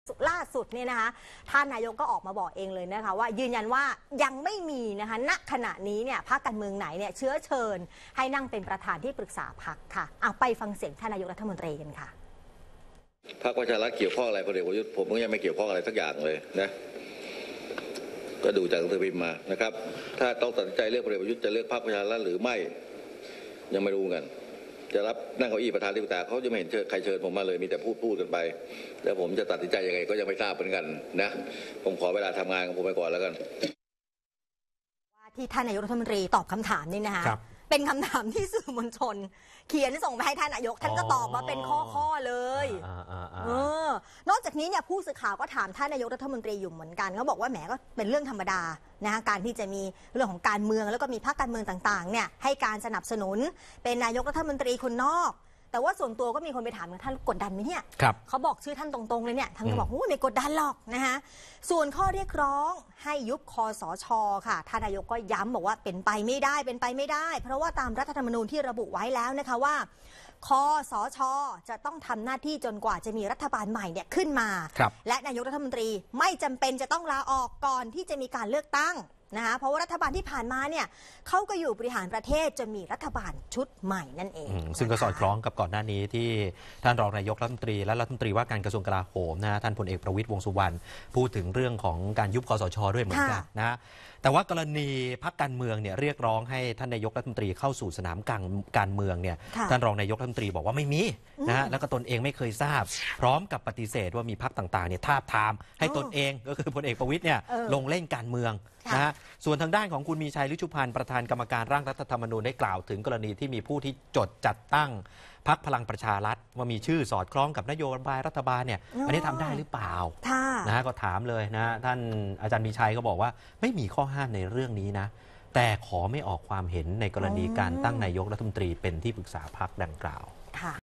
ล่าสุดเนี่ยนะคะท่านนายกก็ออกมาบอกเองเลยนะคะว่ายืนยันว่ายังไม่มีนะคะณขณะนี้เนี่ยพรรคการเมืองไหนเนี่ยเชื้อเชิญให้นั่งเป็นประธานที่ปรึกษาพรรคค่ะเอาไปฟังเสียงท่านนายกรัฐมนตรีกันค่ะพรรคประชารัฐเกี่ยวข้องอะไรพลเอกประยุทธ์ผมก็ยังไม่เกี่ยวข้องอะไรสักอย่างเลยนะก็ดูจากหนังสือพิมพ์มานะครับถ้าต้องตัดสินใจเลือกพลเอกประยุทธ์จะเลือกพรรคประชารัฐหรือไม่ยังไม่รู้กันจะรับนั่งเก้าอี้ประธานที่ปรึกษาเขาจะไม่เห็นใครเชิญผมมาเลยมีแต่พูดกันไปแล้วผมจะตัดสินใจยังไงก็ยังไม่ทราบเหมือนกันนะผมขอเวลาทำงานของผมไปก่อนแล้วกันว่าที่ท่านนายกรัฐมนตรีตอบคำถามนี่นะคะเป็นคำถามที่สื่อมวลชนเขียนส่งไปให้ท่านนายกท่านก็ตอบมาเป็นข้อเลยนอกจากนี้เนี่ยผู้สื่อข่าวก็ถามท่านนายกรัฐมนตรีอยู่เหมือนกันเขาบอกว่าแหมก็เป็นเรื่องธรรมดานะการที่จะมีเรื่องของการเมืองแล้วก็มีพรรคการเมืองต่างๆเนี่ยให้การสนับสนุนเป็นนายกรัฐมนตรีคนนอกแต่ว่าส่วนตัวก็มีคนไปถามท่านกดดันไหมเนี่ยเขาบอกชื่อท่านตรงๆเลยเนี่ยท่านก็บอกโอ้ไม่กดดันหรอกนะคะส่วนข้อเรียกร้องให้ยุบคสช.ค่ะท่านนายกก็ย้ำบอกว่าเป็นไปไม่ได้เพราะว่าตามรัฐธรรมนูญที่ระบุไว้แล้วนะคะว่าคสช.จะต้องทำหน้าที่จนกว่าจะมีรัฐบาลใหม่เนี่ยขึ้นมาและนายกรัฐมนตรีไม่จำเป็นจะต้องลาออกก่อนที่จะมีการเลือกตั้งนะคะเพราะว่ารัฐบาลที่ผ่านมาเนี่ยเขาก็อยู่บริหารประเทศจนมีรัฐบาลชุดใหม่นั่นเองซึ่งก็สอดคล้องกับก่อนหน้านี้ที่ท่านรองนายกรัฐมนตรีและรัฐมนตรีว่าการกระทรวงกลาโหมนะท่านพลเอกประวิตรวงษ์สุวรรณพูดถึงเรื่องของการยุบคสช.ด้วยเหมือนกันนะแต่ว่ากรณีพรรคการเมืองเนี่ยเรียกร้องให้ท่านนายกรัฐมนตรีเข้าสู่สนามการเมืองเนี่ยท่านรองนายกรัฐมนตรีบอกว่าไม่มีนะฮะแล้วก็ตนเองไม่เคยทราบพร้อมกับปฏิเสธว่ามีพรรคต่างๆเนี่ยทาบทามให้ตนเองก็คือพลเอกประวิตรเนี่ยลงเล่นการเมืองนะฮะส่วนทางด้านของคุณมีชัยฤชุพันธ์ประธานกรรมการร่างรัฐธรรมนูญได้กล่าวถึงกรณีที่มีผู้ที่จดจัดตั้งพรรคพลังประชารัฐว่ามีชื่อสอดคล้องกับนโยบายรัฐบาลเนี่ยอันนี้ทำได้หรือเปล่านะฮะก็ถามเลยนะท่านอาจารย์มีชัยก็บอกว่าไม่มีข้อห้ามในเรื่องนี้นะแต่ขอไม่ออกความเห็นในกรณีการตั้งนายกรัฐมนตรีเป็นที่ปรึกษาพรรคดังกล่าว